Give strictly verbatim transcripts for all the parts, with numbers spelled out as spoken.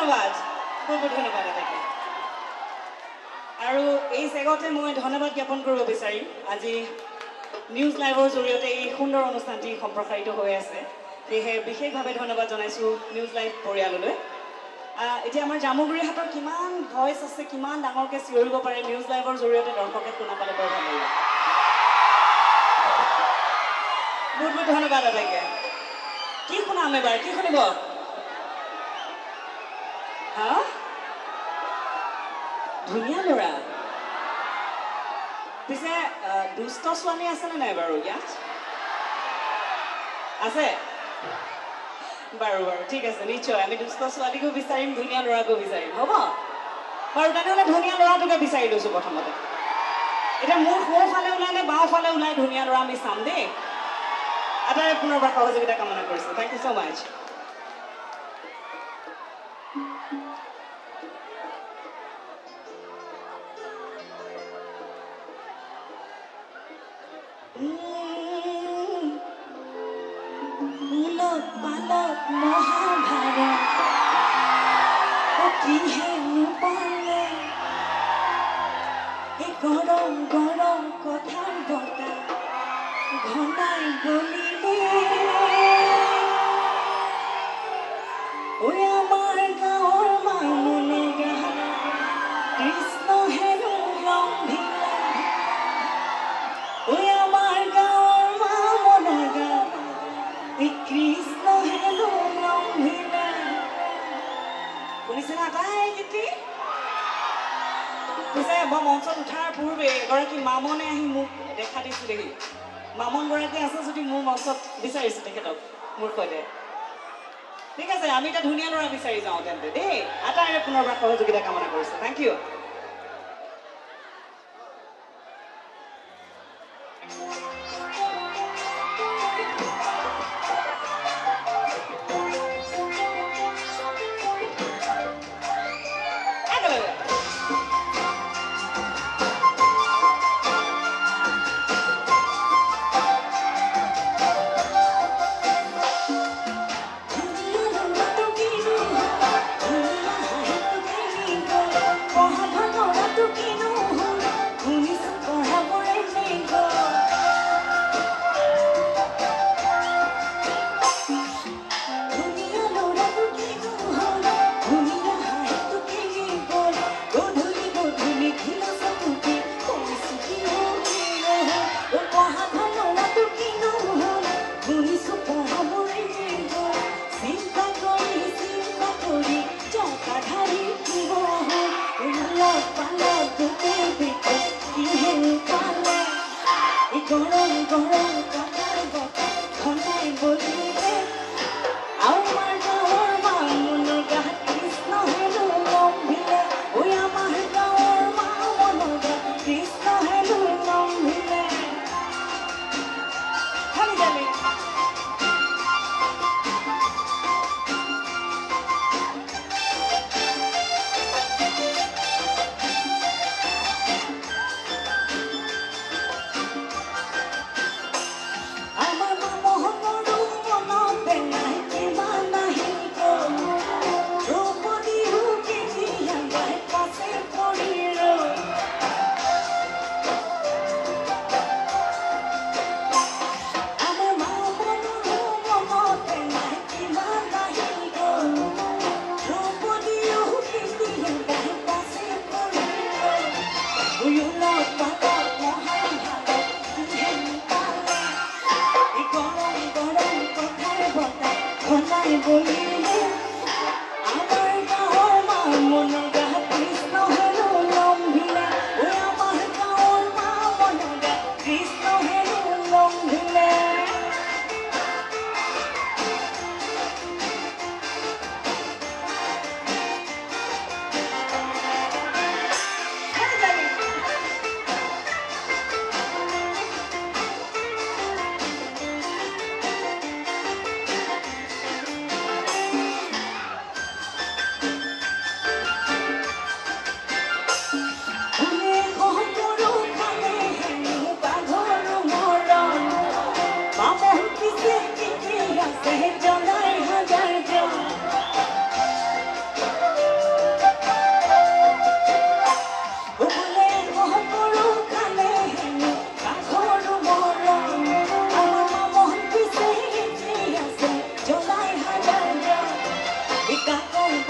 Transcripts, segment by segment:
ধন্যবাদ বহুত বহুত ধন্যবাদ আপোনাক আৰু এই চেগতে মই ধন্যবাদ জ্ঞাপন কৰিব বিচাৰিম আজি নিউজ লাইভৰ জৰিয়তে এই সুন্দৰ অনুষ্ঠানটি সম্প্ৰসাৰিত হৈ আছে সেয়েহে বিশেষভাৱে ধন্যবাদ জনাইছোঁ নিউজ লাইভ পৰিয়াললৈ এতিয়া আমাৰ জামুগুৰি হাটৰ কিমান ভইচ আছে কিমান ডাঙৰকৈ চিঞৰিব পাৰে নিউজ লাইভৰ জৰিয়তে দৰ্শকে শুনা পালে বৰ ভাল লাগিব বহুত বহুত ধন্যবাদ আটাইকে কি শুনাম এবাৰ কি শুনিব হা ধুনীয়া ল'ৰা পিছে দুষ্ট ছোৱালী আছেনে নাই বাৰু ইয়াত আছে বাৰু বাৰু ঠিক আছে নিশ্চয় আমি দুষ্ট ছোৱালীকো বিচাৰিম ধুনীয়া ল'ৰাকো বিচাৰিম হ'ব বাৰু তেনেহ'লে ধুনীয়া ল'ৰাটোকে বিচাৰি লৈছোঁ প্ৰথমতে এতিয়া মোৰ সোঁফালে ওলাই নে বাওঁফালে ওলাই ধুনীয়া ল'ৰা আমি চাম দেই আটাইৰে পুনৰবাৰ সহযোগিতা কামনা কৰিছোঁ thank you so' much Balak Mahabharat Oti hai upale E gorom gorom kothar bota Ghanai golile Oy amar gaor mamune gaha Krishna hero rambhila Oy amar gaor mamune gaha E Krishna hello rambhila শুনিছে না তাই গীতি পিছে মই মঞ্চত উঠাৰ পূৰ্বে এগৰাকী মামনে আহি মোক দেখা দিছিলেহি মামনগৰাকী আছে যদি মোৰ মঞ্চত বিচাৰিছোঁ তেখেতক মোৰ সৈতে ঠিক আছে আমি এটা ধুনীয়া ল'ৰা বিচাৰি যাওঁ তেন্তে দেই আটাইৰে পুনৰবাৰ সহযোগিতা কামনা কৰিছোঁ থেংক ইউ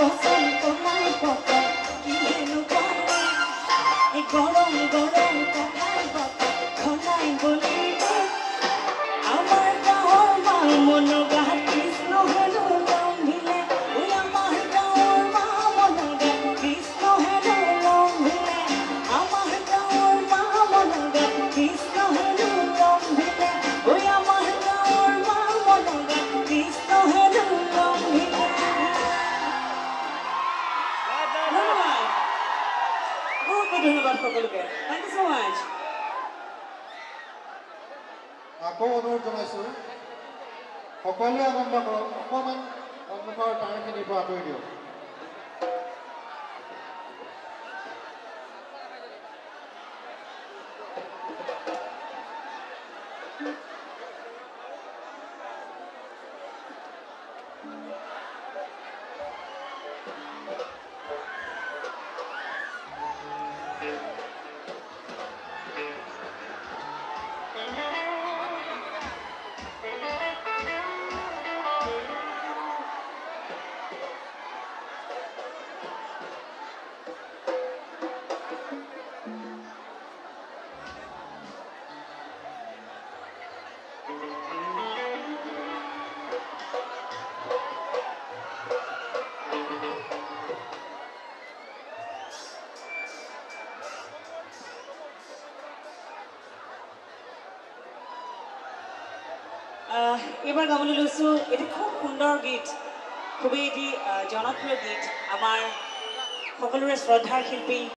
বচন কলাই পতা কিহেনো কৰে এই গৰম গৰম কথাই বতা খলাই বলি আমাৰ গাঁৱৰ মাল মন গাত কৃষ্ণ হেনো লম্ভিলে ঐ আমাৰ গাঁৱৰ মা মন গাত কৃষ্ণ হেনো লম্ভিলে আমাৰ গাঁৱৰ মা মন গাত কৃষ্ণ হেনো লম্ভিলে ঐ আমাৰ গাঁৱৰ মা মন গাত কৃষ্ণ হেনো লম্ভিলে ধন্যবাদ বহুত বহুত ধন্যবাদ সকলোকে থেংক ইউ ছ' মাছ আকৌ অনুৰোধ জনাইছোঁ সকলোৱে আনন্দ কৰক অকণমান সন্মুখৰ তাঁৰখিনিৰ পৰা আঁতৰি দিয়ক এইবাৰ গাবলৈ লৈছোঁ এটি খুব সুন্দৰ গীত খুবেই এটি জনপ্ৰিয় গীত আমাৰ সকলোৰে শ্ৰদ্ধাৰ শিল্পী